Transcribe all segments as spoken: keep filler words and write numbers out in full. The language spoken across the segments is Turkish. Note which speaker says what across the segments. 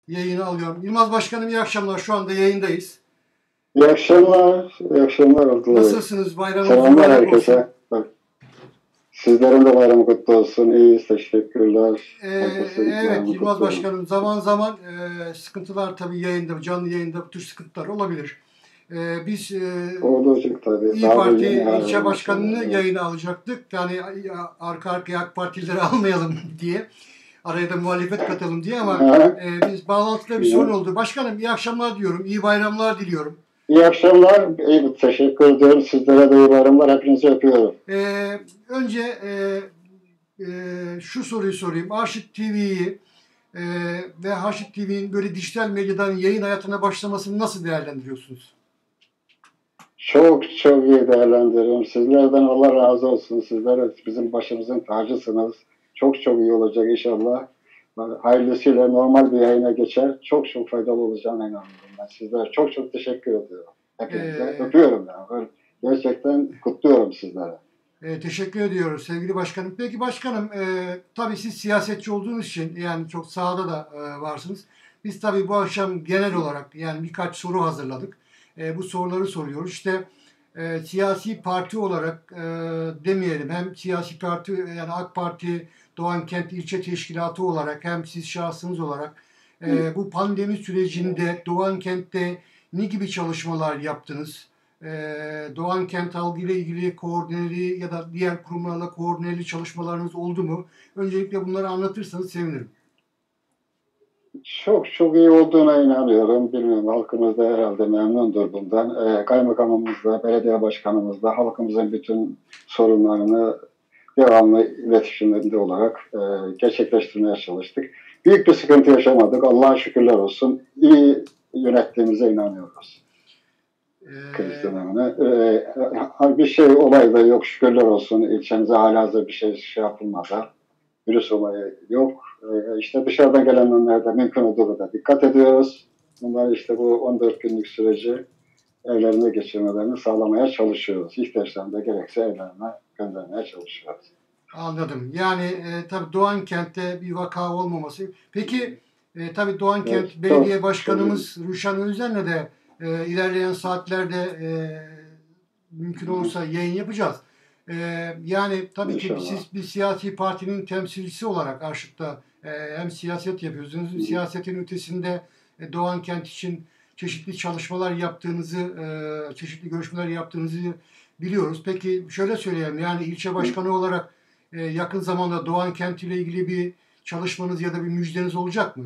Speaker 1: yayını alıyorum. Yılmaz Başkanım iyi akşamlar. Şu anda yayındayız.
Speaker 2: İyi akşamlar. İyi akşamlar Abdullah Bey.
Speaker 1: Nasılsınız? Bayramınız
Speaker 2: Selamlar
Speaker 1: mübarek olsun.
Speaker 2: herkese. Bak, sizlerin de bayramı kutlu olsun. İyiyiz. Teşekkürler.
Speaker 1: Ee,
Speaker 2: Herkesin
Speaker 1: evet
Speaker 2: bayramı
Speaker 1: Yılmaz
Speaker 2: kutlu olsun.
Speaker 1: Başkanım zaman zaman e, sıkıntılar tabii yayında, canlı yayında bu tür sıkıntılar olabilir. E, biz e,
Speaker 2: Olacak tabii.
Speaker 1: İyi
Speaker 2: Daha da
Speaker 1: Parti
Speaker 2: yeni
Speaker 1: ilçe
Speaker 2: haber
Speaker 1: başkanını
Speaker 2: maşallah. Evet.
Speaker 1: yayına alacaktık. Yani ya, arka arkaya AK Partilileri almayalım diye. Araya da muhalefet katalım diye ama
Speaker 2: Ha,
Speaker 1: e, biz bağlantıda bir sorun oldu. Başkanım iyi akşamlar diyorum. İyi bayramlar diliyorum.
Speaker 2: İyi akşamlar. İyi, teşekkür ediyorum. Sizlere de iyi bayramlar. Hepinizi öpüyorum.
Speaker 1: E, önce e, e, şu soruyu sorayım. Arşit T V'yi e, ve Arşit T V'nin böyle dijital medyadan yayın hayatına başlamasını nasıl değerlendiriyorsunuz?
Speaker 2: Çok çok iyi değerlendiriyorum. Sizlerden Allah razı olsun. Sizler bizim başımızın tacısınız. Çok çok iyi olacak inşallah. Hayırlısıyla normal bir yayına geçer. Çok çok faydalı olacağına inanıyorum ben. Sizlere çok çok teşekkür ediyorum. Hepinize
Speaker 1: Ee,
Speaker 2: öpüyorum yani. Böyle gerçekten kutluyorum sizlere.
Speaker 1: e, teşekkür ediyoruz sevgili başkanım. Peki başkanım e, tabii siz siyasetçi olduğunuz için yani çok sahada da e, varsınız. Biz tabii bu akşam genel olarak yani birkaç soru hazırladık. E, bu soruları soruyoruz. İşte e, siyasi parti olarak e, demeyelim hem siyasi parti yani AK Parti Doğan Kent İlçe Teşkilatı olarak hem siz şahsınız olarak e, bu pandemi sürecinde Doğan Kent'te ne gibi çalışmalar yaptınız? Ee, Doğan Kent Algı ile ilgili koordineli ya da diğer kurumlarla koordineli çalışmalarınız oldu mu? Öncelikle bunları anlatırsanız sevinirim.
Speaker 2: Çok çok iyi olduğuna inanıyorum. Bilmiyorum, halkımız da herhalde memnundur bundan. Ee, kaymakamımızla, belediye başkanımızla halkımızın bütün sorunlarını devamlı iletişiminde olarak e, gerçekleştirmeye çalıştık. Büyük bir sıkıntı yaşamadık. Allah'a şükürler olsun. İyi yönettiğimize inanıyoruz. Kriz
Speaker 1: Ee,
Speaker 2: dönemine. Ee, bir şey olay da yok, şükürler olsun. İlçemize halihazırda bir şey, şey yapılmadı. Virüs olayı yok. Ee, işte dışarıdan gelenlerde mümkün olduğu kadar dikkat ediyoruz. Bunlar işte bu on dört günlük süreci evlerine geçirmelerini sağlamaya çalışıyoruz. İhtiyaçlarında gerekse evlerine göndermeye çalışıyoruz.
Speaker 1: Anladım. Yani e, tabii Doğan Kent'te bir vaka olmaması. Peki e, tabii Doğan
Speaker 2: Evet,
Speaker 1: Kent Belediye
Speaker 2: çok,
Speaker 1: Başkanımız Ruşen Özen'le de e, ilerleyen saatlerde e, mümkün olursa yayın yapacağız. E, yani tabii ki
Speaker 2: inşallah.
Speaker 1: siz bir siyasi partinin temsilcisi olarak Arşık'ta e, hem siyaset yapıyorsunuz.
Speaker 2: Hı hı.
Speaker 1: Siyasetin ötesinde e, Doğan Kent için çeşitli çalışmalar yaptığınızı, e, çeşitli görüşmeler yaptığınızı biliyoruz. Peki şöyle söyleyeyim yani ilçe başkanı olarak e, yakın zamanda Doğan Kent ile ilgili bir çalışmanız ya da bir müjdeniz olacak mı?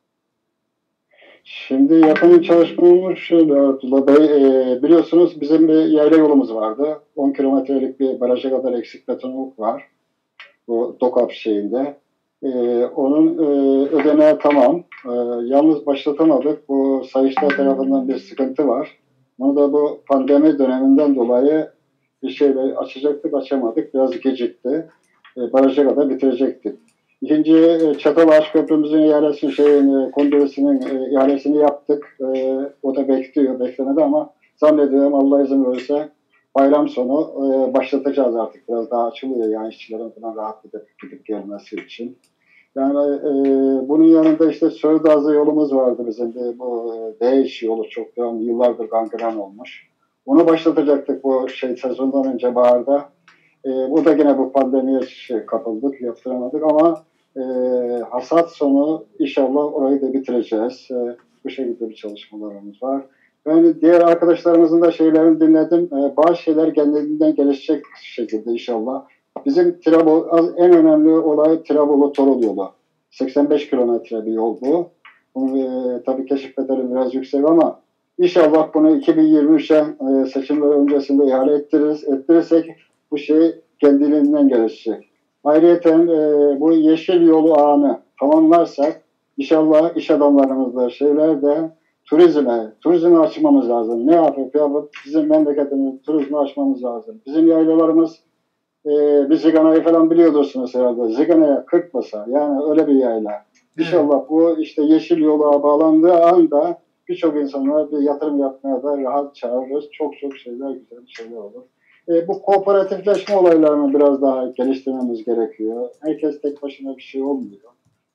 Speaker 2: Şimdi yakın çalışmamız şöyle Abdullah Bey, e, biliyorsunuz bizim bir yayla yolumuz vardı. on kilometrelik bir baraja kadar eksik betonluk var. Bu DOKAP şeyinde. E, onun e, ödeneği tamam. E, yalnız başlatamadık. Bu Sayıştay tarafından bir sıkıntı var. Bunu da bu pandemi döneminden dolayı bir şeyle açacaktık, açamadık. Biraz gecikti. E, baraja kadar bitirecektik. İkinci e, Çatalağaç Köprümüzün ihalesini, şeyin, e, kongresinin e, ihalesini yaptık. E, o da bekliyor, beklemedi ama zannediyorum Allah izin verirse bayram sonu e, başlatacağız artık. Biraz daha açılıyor yani işçilerin falan rahat gidip, gidip gelmesi için. Yani e, bunun yanında işte Söğütazı yolumuz vardı bizim de, bu e, Değiş yolu çok devam, yıllardır gangren olmuş. Onu başlatacaktık bu şey sezondan önce baharda. E, bu da yine bu pandemiye şey, kapıldık, yaptıramadık ama e, hasat sonu inşallah orayı da bitireceğiz. E, bu şekilde bir çalışmalarımız var. Ben diğer arkadaşlarımızın da şeylerini dinledim. E, bazı şeyler kendinden gelişecek şekilde inşallah. Bizim Trabzon en önemli olay Trabzon Torul yolu. seksen beş kilometre bir yol bu. Bunu, e, tabii keşif bedeli biraz yüksek ama inşallah bunu iki bin yirmi üçe e, seçimler öncesinde ihale ettiririz. Ettirirsek bu şey kendiliğinden gelişecek. Ayrıca e, bu yeşil yolu ağını tamamlarsak inşallah iş adamlarımızla şeyler de turizme, turizmi açmamız lazım. Ne yapıp yapıp bizim memleketimiz turizmi açmamız lazım. Bizim yaylalarımız e, bir Zigana'yı falan biliyordursunuz herhalde. Zigana'ya kırk basa yani öyle bir yayla.
Speaker 1: Evet.
Speaker 2: İnşallah bu işte yeşil yola bağlandığı anda birçok insanlar bir yatırım yapmaya da rahat çağırırız. Çok çok şeyler, güzel şeyler olur. E, bu kooperatifleşme olaylarını biraz daha geliştirmemiz gerekiyor. Herkes tek başına bir şey olmuyor.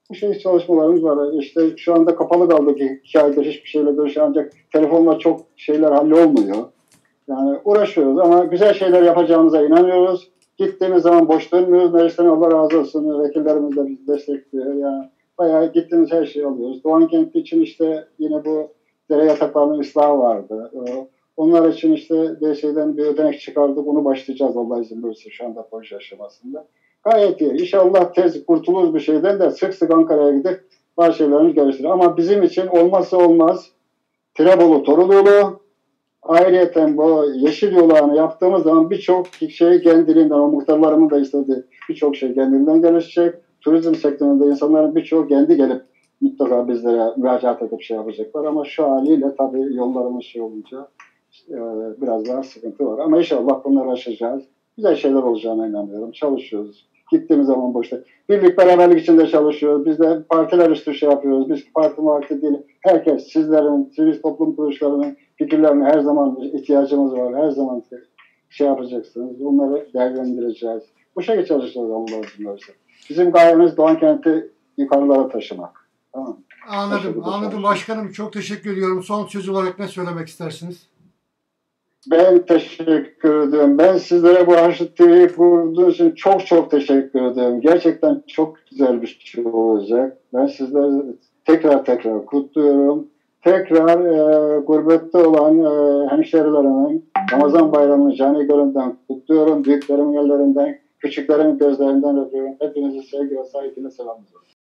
Speaker 2: Bu şey çalışmalarımız var. İşte şu anda kapalı kaldık. İki aydır hiçbir şeyle görüşüyor. Ancak telefonla çok şeyler hallolmuyor. Yani uğraşıyoruz ama güzel şeyler yapacağımıza inanıyoruz. Gittiğimiz zaman boş dönmüyoruz. Meclisten Allah razı olsun. Vekillerimiz de bizi destekliyor. Yani bayağı gittiğimiz her şeyi alıyoruz. Doğan Kenti için işte yine bu dere yataklarının ıslahı vardı. Onlar için işte bir şeyden bir ödenek çıkardık. Onu başlayacağız Allah izin verirse şu anda proje aşamasında. Gayet iyi. İnşallah tez kurtuluruz bir şeyden de sık sık Ankara'ya gidip bazı şeylerimizi geliştirir. Ama bizim için olmazsa olmaz Tirebolu Torul yolu. Ayrıyeten bu yeşil yolağını yaptığımız zaman birçok şey kendiliğinden, o muhtarlarımın da istediği birçok şey kendiliğinden gelişecek. Turizm sektöründe insanların birçoğu kendi gelip mutlaka bizlere müracaat edip şey yapacaklar. Ama şu haliyle tabii yollarımız şey olunca işte, e, biraz daha sıkıntı var. Ama inşallah bunları aşacağız. Güzel şeyler olacağına inanıyorum. Çalışıyoruz. Gittiğimiz zaman boşta. Birlik beraberlik içinde çalışıyoruz. Biz de partiler üstü şey yapıyoruz. Biz parti marti değil. Herkes, sizlerin, sivil toplum kuruluşlarının fikirlerine her zaman ihtiyacımız var. Her zaman şey yapacaksınız. Bunları değerlendireceğiz. Bu şekilde çalışacağız Allah izin verirse. Bizim gayemiz Doğan Kent'i yukarılara taşımak. Tamam.
Speaker 1: Anladım, anladım başkanım. Çok teşekkür ediyorum. Son söz olarak ne söylemek istersiniz?
Speaker 2: Ben teşekkür ediyorum. Ben sizlere bu Haşit T V'yi kurduğunuz için çok çok teşekkür ediyorum. Gerçekten çok güzel bir şey olacak. Ben sizleri tekrar tekrar kutluyorum. Tekrar e, gurbette olan e, hemşerilerimin Ramazan bayramını canı gönülden kutluyorum. Büyüklerimin ellerinden, küçüklerimin gözlerinden öpüyorum. Hepinizi sevgi ve saygıyla selamlıyorum.